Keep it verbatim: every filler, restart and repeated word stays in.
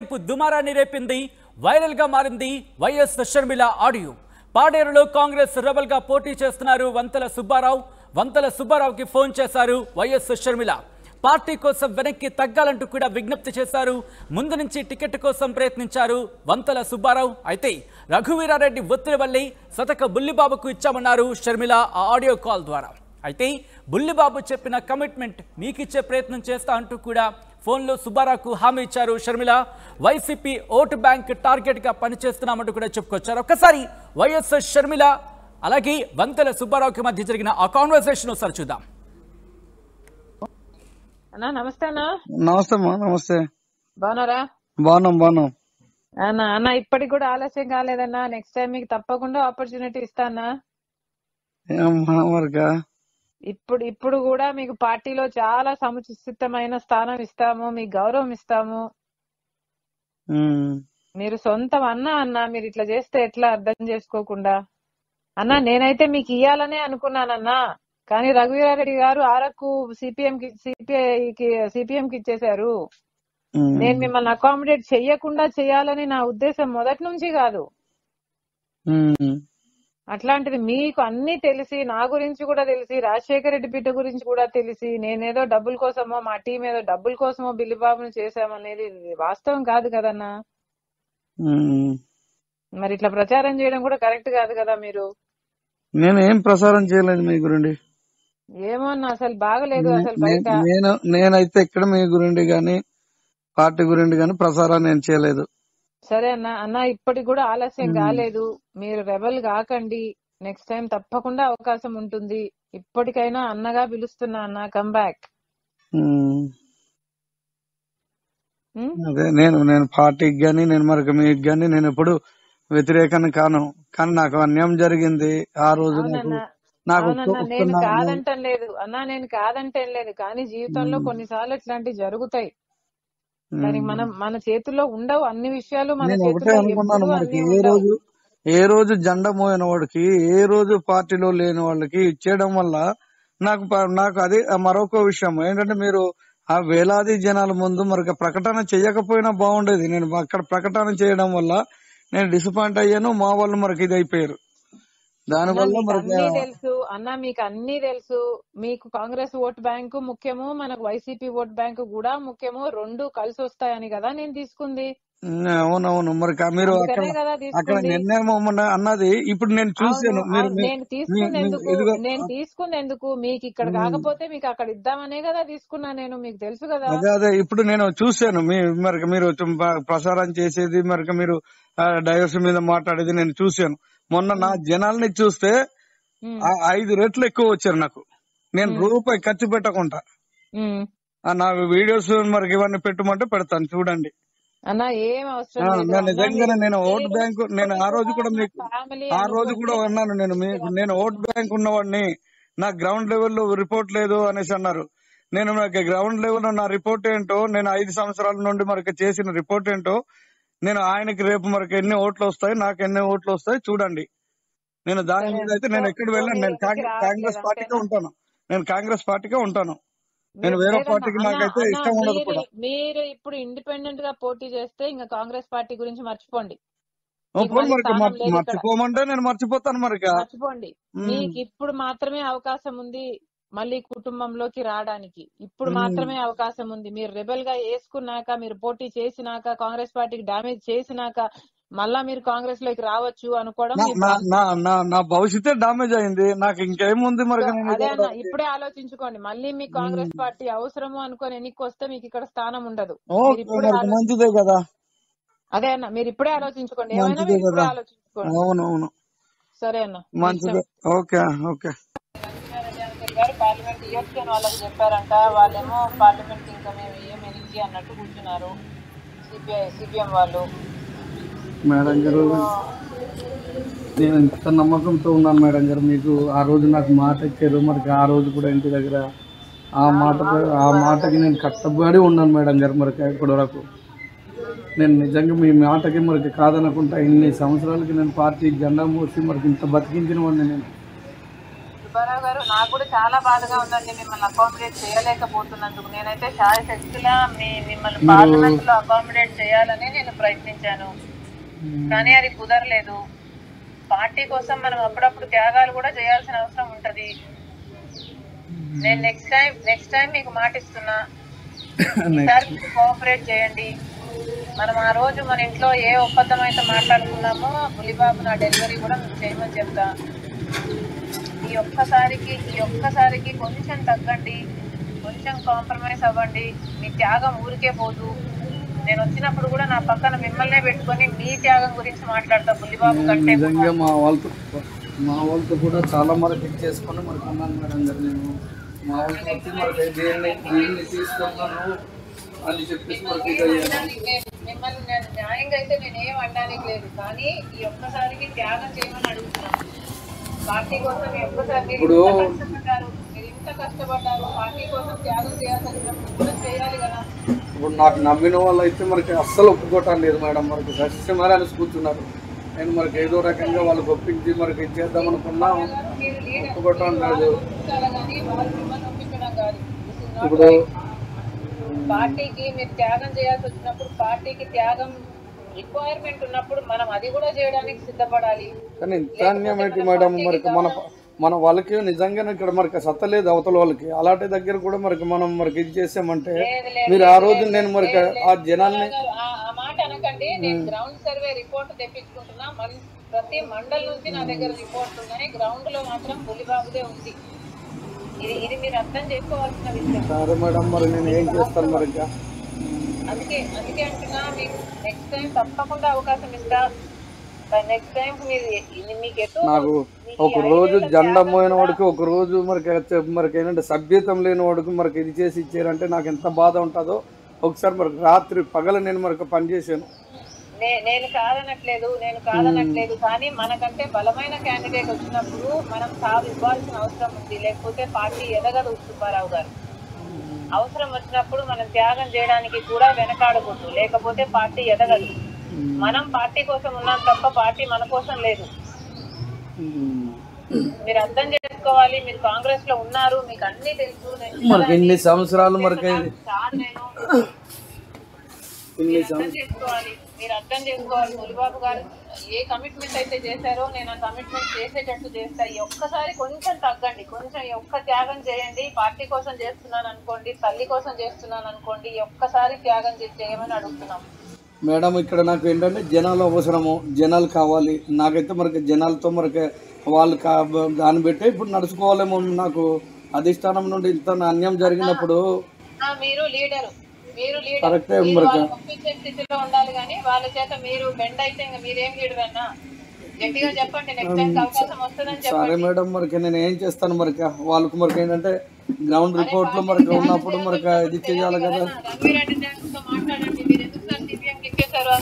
వైపు దుమారాన్ని రేపింది. వైరల్ గా మారింది వైఎస్ షర్మిల ఆడియో. పాడేరులో కాంగ్రెస్ రెబల్ గా పోటీ చేస్తున్నారు వంతల సుబ్బారావు. వంతల సుబ్బారావుకి ఫోన్ చేశారు వైఎస్ షర్మిల. పార్టీ కోసం వెనక్కి తగ్గాలంటూ కూడా విజ్ఞప్తి చేశారు. ముందు నుంచి టికెట్ కోసం ప్రయత్నించారు వంతల సుబ్బారావు. అయితే రఘువీరారెడ్డి ఒత్తిడి వల్లే సతక బుల్లిబాబుకు ఇచ్చామన్నారు షర్మిల ఆ ఆడియో కాల్ ద్వారా. అయితే బుల్లిబాబు చెప్పిన కమిట్మెంట్ మీకిచ్చే ప్రయత్నం చేస్తా అంటూ కూడా ఫోన్లో సుబ్బారావుకు హామీ ఇచ్చారు Sharmila. YCP vote bank target గా పనిచేస్తున్నామంటూ కూడా చెప్పుకొచ్చారు. ఒక్కసారి వైఎస్ షర్మిల అలాగే వంతల సుబ్బారావుకి మధ్య జరిగిన ఆ కాన్వర్సేషన్ ఒకసారి చూద్దాం. అన్నా నమస్తే అన్నా. నమస్తే అమ్మా. నమస్తే. బాగున్నారా? బాగున్నాం బాగున్నాం అన్నా. అన్న ఇప్పటికి కూడా ఆలస్యం కాలేదన్నా. నెక్స్ట్ టైం మీకు తప్పకుండా ఆపర్చునిటీ ఇస్తానా. ఇప్పుడు ఇప్పుడు కూడా మీకు పార్టీలో చాలా సముచితమైన స్థానం ఇస్తాము, మీకు గౌరవం ఇస్తాము. మీరు సొంతం అన్నా అన్నా మీరు ఇట్లా చేస్తే ఎట్లా అర్థం చేసుకోకుండా అన్నా. నేనైతే మీకు ఇయ్యాలనే అనుకున్నానన్నా, కానీ రఘువీరారెడ్డి గారు ఆరకు సిపిఎం కి సిపిఐకి సిపిఎం కి ఇచ్చేశారు. నేను మిమ్మల్ని అకామిడేట్ చెయ్యకుండా చెయ్యాలని నా ఉద్దేశం మొదటి నుంచి కాదు. అట్లాంటిది మీకు అన్ని తెలిసి, నా గురించి కూడా తెలిసి, రాజశేఖర రెడ్డి బిడ్డ గురించి కూడా తెలిసి, నేనేదో డబ్బుల కోసమో మా టీం ఏదో డబ్బుల కోసమో బిల్లిబాబుని చేశామనేది వాస్తవం కాదు కదన్నా. మరి ఇట్లా ప్రచారం చేయడం కూడా కరెక్ట్ కాదు కదా. మీరు నేను ఏం ప్రసారం చేయలేదు మీ గురించి. ఏమో అన్న అసలు బాగలేదు అసలు బయట. నేను నేనైతే ఇక్కడ మీ గురించి గాని పార్టీ గురించి గాని ప్రసారం నేను చేయలేదు. సరే అన్న. అన్న ఇప్పటికి కూడా ఆలస్యం కాలేదు. మీరు రెబల్ కాకండి. నెక్స్ట్ టైం తప్పకుండా అవకాశం ఉంటుంది. ఇప్పటికైనా అన్నగా పిలుస్తున్నా అన్న, కమ్ బ్యాక్. అదే నేను నేను పార్టీకి గాని నేను మరొక మీకు గాని నేను ఎప్పుడు వ్యతిరేకాన్ని కాను. కానీ నాకు అన్యాయం జరిగింది ఆ రోజు. నాకు నేను కాదంటం లేదు అన్నా, నేను కాదంటం లేదు. కానీ జీవితంలో కొన్నిసార్లు ఇట్లాంటివి జరుగుతాయి. దానికి మనం మన చేతుల్లో ఉండవు అన్ని విషయాలు. మన ఒకటే అనుకున్నాను, మనకి ఏ రోజు ఏ రోజు జెండా మోయన వాడికి, ఏ రోజు పార్టీలో లేని వాళ్ళకి ఇచ్చేయడం వల్ల నాకు నాకు అది మరొక విషయం ఏంటంటే, మీరు ఆ వేలాది జనాల ముందు మరొక ప్రకటన చేయకపోయినా బాగుండేది. నేను అక్కడ ప్రకటన చేయడం వల్ల నేను డిసప్పాయింట్ అయ్యాను. మా వాళ్ళు మరొక ఇది అయిపోయారు. దానివల్ల అన్ని తెలుసు అన్న, మీకు అన్ని తెలుసు. మీకు కాంగ్రెస్ ఓట్ బ్యాంకు ముఖ్యము, మనకు వైసీపీ ఓట్ బ్యాంకు కూడా ముఖ్యము. రెండు కలిసి వస్తాయని కదా నేను తీసుకుంది. అవునవును. మరి మీరు అక్కడ నిర్ణయం అన్నది ఇప్పుడు నేను చూసాను. నేను తీసుకుందేందుకు నేను తీసుకుందేందుకు మీకు ఇక్కడ కాకపోతే మీకు అక్కడ ఇద్దామనే కదా తీసుకున్నా నేను. మీకు తెలుసు కదా. అదే అదే ఇప్పుడు నేను చూసాను. మరి మీరు ప్రసారం చేసేది, మరి మీరు డైవర్స్ మీద మాట్లాడేది నేను చూసాను. మొన్న నా జనాల్ని చూస్తే ఐదు రెట్లు ఎక్కువ వచ్చారు నాకు. నేను రూపాయి ఖర్చు పెట్టకుండా నా వీడియోస్ మరి ఇవన్నీ పెట్టమంటే పెడతాను, చూడండి. నిజంగానే నేను ఓట్ బ్యాంకు నేను ఆ రోజు కూడా మీకు ఆ రోజు కూడా అన్నాను. నేను మీకు నేను ఓట్ బ్యాంక్ ఉన్నవాడిని, నా గ్రౌండ్ లెవెల్లో రిపోర్ట్ లేదు అనేసి అన్నారు. నేను నాకు గ్రౌండ్ లెవెల్ నా రిపోర్ట్ ఏంటో, నేను ఐదు సంవత్సరాల నుండి మరొక చేసిన రిపోర్ట్ ఏంటో, నేను ఆయనకి రేపు మరొక ఎన్ని ఓట్లు వస్తాయి, నాకు ఎన్ని ఓట్లు వస్తాయి చూడండి. నేను దాని మీద అయితే నేను ఎక్కడ వెళ్ళాను. నేను కాంగ్రెస్ పార్టీకే ఉంటాను. నేను కాంగ్రెస్ పార్టీకే ఉంటాను. నేను వేరే పార్టీకి నాకైతే ఇష్టం ఉండదు కూడా. మీరు ఇప్పుడు ఇండిపెండెంట్ గా పోటీ చేస్తే ఇంకా కాంగ్రెస్ పార్టీ గురించి మర్చిపోండి. మర్చిపోమంటే నేను మర్చిపోతాను. మరి మర్చిపోండి. మీకు ఇప్పుడు మాత్రమే అవకాశం ఉంది మళ్ళీ కుటుంబంలోకి రావడానికి. ఇప్పుడు మాత్రమే అవకాశం ఉంది. మీరు రెబల్ గా వేసుకున్నాక, మీరు పోటీ చేసినాక, కాంగ్రెస్ పార్టీకి డామేజ్ చేసినాక మళ్ళా మీరు కాంగ్రెస్ లోకి రావచ్చు అనుకోవడం నా భవిష్యత్తే డామేజ్ అయింది. నాకు ఇంకేముంది మరి. అదే అన్న, ఇప్పుడే ఆలోచించుకోండి. మళ్ళీ మీకు కాంగ్రెస్ పార్టీ అవసరము అనుకోని ఎన్నిక వస్తే మీకు ఇక్కడ స్థానం ఉండదు. మంచిదే కదా. అదే అన్న, మీరు ఇప్పుడే ఆలోచించుకోండి. ఏమైనా మీరు ఇప్పుడే ఆలోచించుకోండి. అవునవును. సరే అన్న, మంచిదే. Okay okay. గారు పార్లమెంట్ ఇయర్స్ అని వాళ్ళకి చెప్పారంట. వాళ్ళేమో పార్లమెంట్ ఇంకా మేము ఏం ఎనికి అన్నట్టు కూర్చున్నారు సిపిఐ సిపిఎం వాళ్ళు. మేడం గారు, నేను ఎంత నమ్మకంతో ఉన్నాను మేడం గారు. మీకు ఆ రోజు నాకు మాట ఇచ్చారు. మరి ఆ రోజు కూడా ఇంటి దగ్గర ఆ మాట ఆ మాటకి నేను కష్టపడి ఉన్నాను మేడం గారు. మరి ఇప్పటి వరకు నేను నిజంగా మీ మాటకి మరికి కాదనుకుంటా ఇన్ని సంవత్సరాలకి నేను పార్టీ జెండా మోసి మరికి ఇంత బతికించిన వాడిని నేను. సుబ్బారావు గారు, నాకు కూడా చాలా బాధగా ఉందండి మిమ్మల్ని అకామిడేట్ చేయలేకపోతున్నందుకు. నేనైతే శాయశక్తిలా మీ మిమ్మల్ని పార్లమెంట్ లో అకామిడేట్ చేయాలని నేను ప్రయత్నించాను, కానీ అది కుదరలేదు. పార్టీ కోసం మనం అప్పుడప్పుడు త్యాగాలు కూడా చేయాల్సిన అవసరం ఉంటది. నేను నెక్స్ట్ టైం నెక్స్ట్ టైం మీకు మాట ఇస్తున్నా, ఈసారి కోఆపరేట్ చేయండి. మనం ఆ రోజు మన ఇంట్లో ఏ ఒప్పందం అయితే మాట్లాడుకున్నామో బులిబాబు నా డెలివరీ కూడా మీకు చేయమని చెప్తా. ఈ ఒక్కసారికి ఈ ఒక్కసారికి కొంచెం తగ్గండి, కొంచెం కాంప్రమైజ్ అవ్వండి. మీ త్యాగం ఊరికే పోదు. నేను వచ్చినప్పుడు కూడా నా పక్కన మిమ్మల్నే పెట్టుకొని మీ త్యాగం గురించి మాట్లాడతా బుల్లిబాబు కంటే. నిజంగా మా వాళ్ళతో మా వాళ్ళతో కూడా చాలా మనకి ఇచ్చేసుకొని మనకు ఉన్నాను మేడం గారు. నేను మా వాళ్ళతో వచ్చి మనకి దేన్ని దీన్ని తీసుకున్నాను అని చెప్పేసి మనకి మిమ్మల్ని నేను న్యాయంగా అయితే నేను ఏం అనడానికి లేదు, కానీ ఈ ఒక్కసారికి త్యాగం చేయమని అడుగుతున్నాను. పార్టీ కోసం ఈ ఒక్కసారి మీరు ఇంత కష్టపడ్డారు, మీరు ఇంత కష్టపడ్డారు, పార్టీ కోసం త్యాగం చేయాల్సినప్పుడు కూడా చేయాలి కదా. ఇప్పుడు నాకు నమ్మిన వాళ్ళు అయితే మనకి అస్సలు ఒప్పుకోవటం లేదు మేడం. మనకి సస్యమారి అని కూర్చున్నారు. నేను మనకి ఏదో రకంగా వాళ్ళకి ఒప్పించి మనకి ఇచ్చేద్దాం అనుకున్నా ఒప్పుకోవటం లేదు. ఇప్పుడు పార్టీకి మీరు త్యాగం చేయాల్సి వచ్చినప్పుడు, పార్టీకి త్యాగం రిక్వైర్మెంట్ ఉన్నప్పుడు మనం అది కూడా చేయడానికి సిద్ధపడాలి. కానీ ఇంత అన్యాయం ఏంటి మేడం? మనకి మన మన వాళ్ళకి నిజంగానే ఇక్కడ మనకి సత్తలేదు అవతల వాళ్ళకి. అలాంటి దగ్గర కూడా మనకి మనం మనకి ఇది చేసామంటే మీరు ఆ రోజు నేను మరి ఆ జనాల్ని ఆ మాట అనకండి. నేను గ్రౌండ్ సర్వే రిపోర్ట్ తెప్పించుకుంటున్నా. ప్రతి మండల్ నుంచి నా దగ్గర రిపోర్ట్ ఉన్నాయి. గ్రౌండ్ లో మాత్రం బులిబాబుదే ఉంది. ఇది ఇది మీరు అర్థం చేసుకోవాల్సిన విషయం. సరే మేడం, మరి నేను ఏం చేస్తాను మరి? అందుకే అందుకే అంటున్నా, మీకు నెక్స్ట్ టైం తప్పకుండా అవకాశం ఇస్తా. నెక్స్ట్ టైం మీరు మీకు ఎటు నాకు ఒక రోజు జెండా మోయిన వాడికి ఒక రోజు మనకి మనకి ఏంటంటే సభ్యతం లేని వాడికి మనకి ఇది చేసి ఇచ్చారంటే నాకు ఎంత బాధ ఉంటుందో. ఒకసారి మనకి రాత్రి పగల నేను మనకు పనిచేసాను. నేను కాదనట్లేదు నేను కాదనట్లేదు కానీ మనకంటే బలమైన క్యాండిడేట్ వచ్చినప్పుడు మనం సాగు ఇవ్వాల్సిన అవసరం ఉంది. లేకపోతే పార్టీ ఎదగదు. సుబ్బారావు గారు, అవసరం వచ్చినప్పుడు మనం త్యాగం చేయడానికి కూడా వెనకాడకూడదు, లేకపోతే పార్టీ ఎదగదు. మనం పార్టీ కోసం ఉన్నాం తప్ప పార్టీ మన కోసం లేదు. మీరు అర్థం చేసుకోవాలి. మీరు కాంగ్రెస్ లో ఉన్నారు, మీకు అన్ని తెలుసు. మనకి ఎన్ని సంవత్సరాలు మనకి అర్థం చేసుకోవాలి మీరు అర్థం చేసుకోవాలి బులిబాబు గారు ఏ కమిట్మెంట్ అయితే చేశారో నేను ఆ కమిట్మెంట్ చేసేటట్టు చేస్తా. ఈ ఒక్కసారి కొంచెం తగ్గండి, కొంచెం ఈ ఒక్క త్యాగం చేయండి. పార్టీ కోసం చేస్తున్నాను అనుకోండి, తల్లి కోసం చేస్తున్నాను అనుకోండి, ఈ ఒక్కసారి త్యాగం చేయమని అడుగుతున్నాం. మేడం ఇక్కడ నాకు ఏంటంటే జనాలు అవసరము, జనాలు కావాలి. నాకైతే మనకి జనాలతో మనకి వాళ్ళు కా దాన్ని బట్టే ఇప్పుడు నడుచుకోవాలేమో. నాకు అధిష్టానం నుండి ఇంత అన్యాయం జరిగినప్పుడు మీరు లీడరు మీరు కరెక్టే లీడర్ పంపించే స్థితిలో ఉండాలి, కానీ వాళ్ళ చేత మీరు బెండ్ అయితే ఇంకా మీరేం లీడర్ అన్నా గట్టిగా చెప్పండి. నెక్స్ట్ టైం అవకాశం వస్తుందని చెప్పండి. సరే మేడం, మరికి నేను ఏం చేస్తాను మరికి వాళ్ళకి మరికి ఏంటంటే గ్రౌండ్ రిపోర్ట్ లో మనకి ఉన్నప్పుడు మనకి ఇది చేయాలి కదా. రంగారెడ్డి మాట్లాడండి. మీరు ఎందుకు సార్ సిపిఎం ఎక్కేశారు?